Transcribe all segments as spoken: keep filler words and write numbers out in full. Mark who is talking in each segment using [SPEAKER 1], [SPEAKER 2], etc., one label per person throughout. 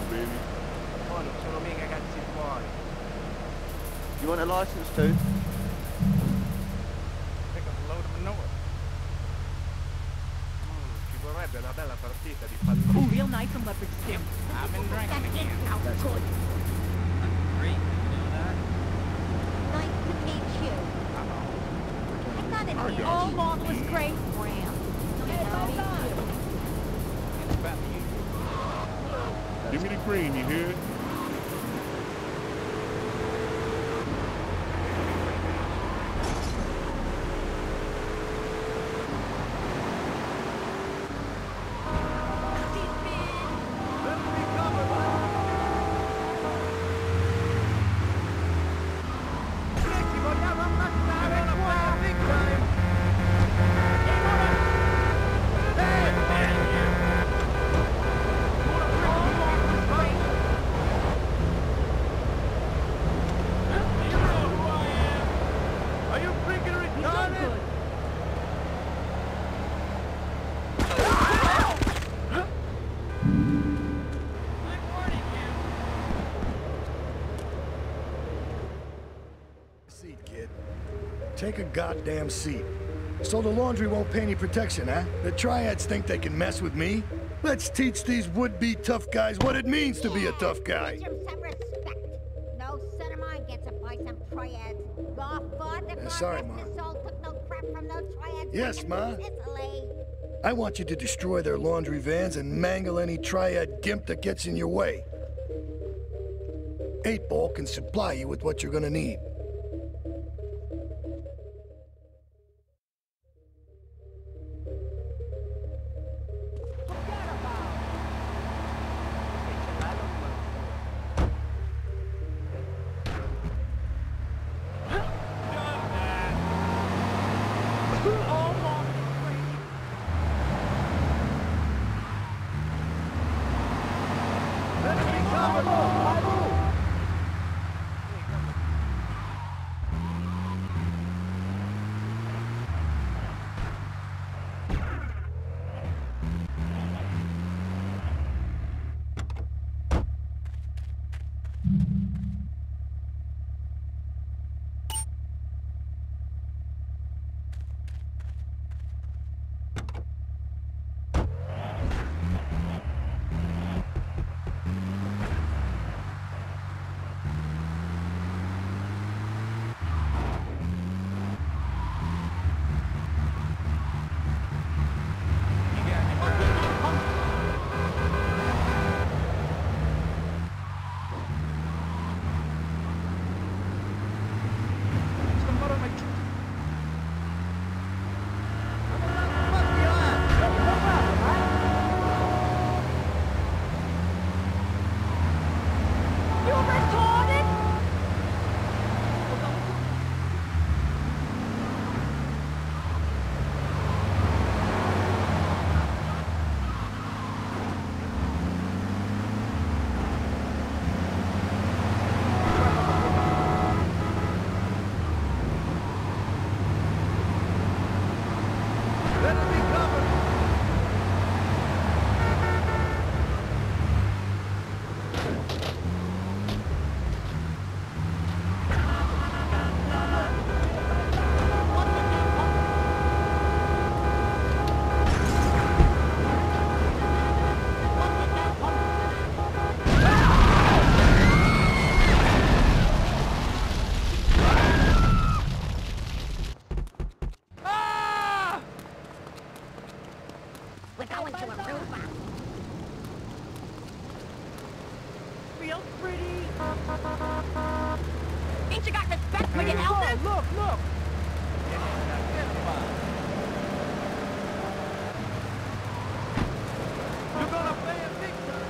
[SPEAKER 1] baby.
[SPEAKER 2] Oh, non sono miei ragazzi buoni.
[SPEAKER 1] You want a license too?
[SPEAKER 2] Pick up a load of manure. Mm, ci vorrebbe una bella partita di pallone.
[SPEAKER 3] Ooh, real nice and leopard skin.
[SPEAKER 2] I've been drinking again.
[SPEAKER 3] That's good.
[SPEAKER 4] Great, you know that?
[SPEAKER 5] Nice to meet you. I got an itch.
[SPEAKER 3] Oh, marvelous great.
[SPEAKER 5] Graham. Nice to meet you.
[SPEAKER 2] It's about you.
[SPEAKER 1] Give me the green, you hear?
[SPEAKER 6] Seat, kid. Take a goddamn seat. So the laundry won't pay any protection, huh? The triads think they can mess with me? Let's teach these would-be tough guys what it means to be a tough guy.
[SPEAKER 5] Teach 'em some respect. No son of mine gets it by some triads. Your father, God
[SPEAKER 6] sorry,
[SPEAKER 5] rest
[SPEAKER 6] Ma.
[SPEAKER 5] his soul, took no crap from no triads.
[SPEAKER 6] Yes,
[SPEAKER 5] back in
[SPEAKER 6] Ma.
[SPEAKER 5] Sicily.
[SPEAKER 6] I want you to destroy their laundry vans and mangle any triad gimp that gets in your way. Eight Ball can supply you with what you're gonna need.
[SPEAKER 5] We're going to Aruba.
[SPEAKER 3] Real pretty. Ain't you got respect for your elders?
[SPEAKER 2] Look, look! You're gonna play a victim!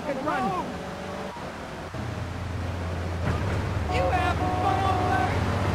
[SPEAKER 3] fucking run.
[SPEAKER 2] You have fun over there.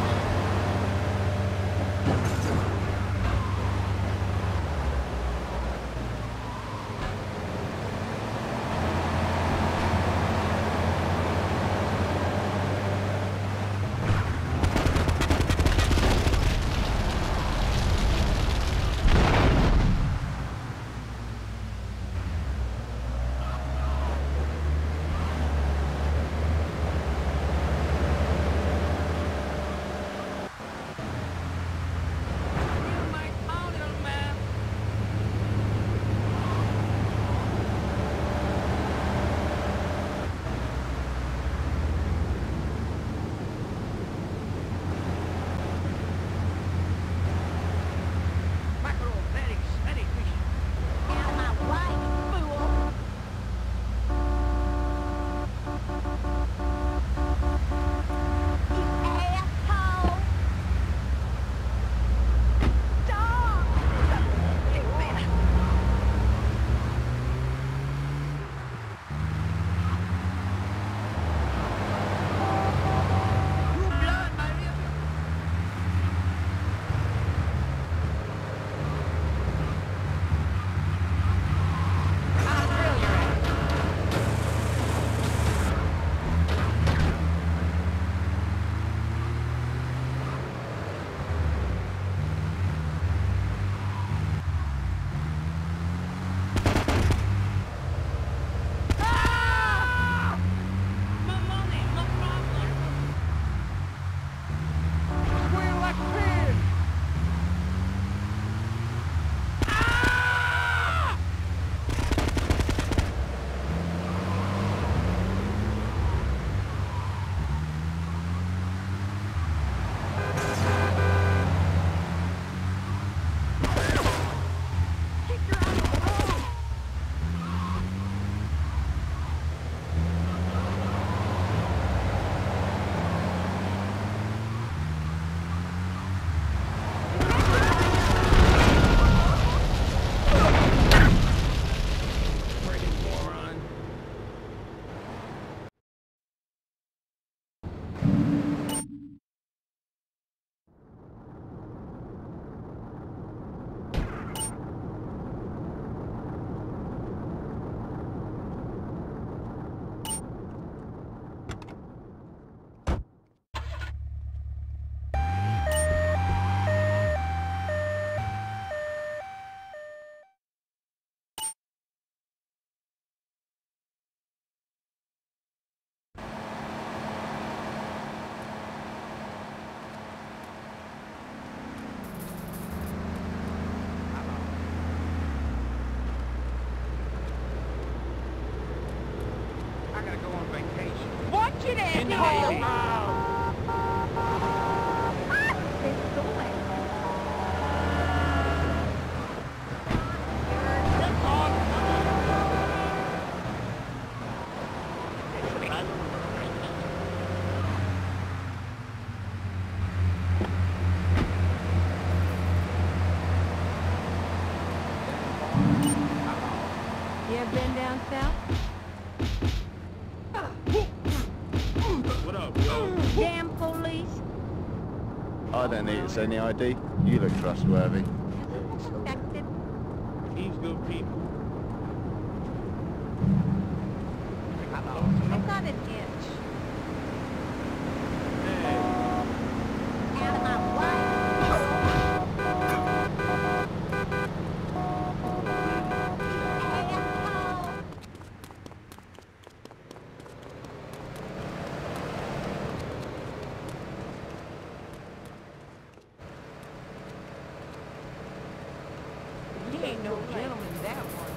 [SPEAKER 3] Watch it,
[SPEAKER 2] In the
[SPEAKER 3] asshole!
[SPEAKER 2] Navy.
[SPEAKER 3] You ever been down south?
[SPEAKER 1] What up, yo?
[SPEAKER 3] Damn police!
[SPEAKER 1] I don't need to see any I D. You look trustworthy.
[SPEAKER 3] Expected.
[SPEAKER 1] He's good people.
[SPEAKER 3] I got an itch.
[SPEAKER 5] Out of my way. Asshole.
[SPEAKER 3] He ain't no gentleman, that one.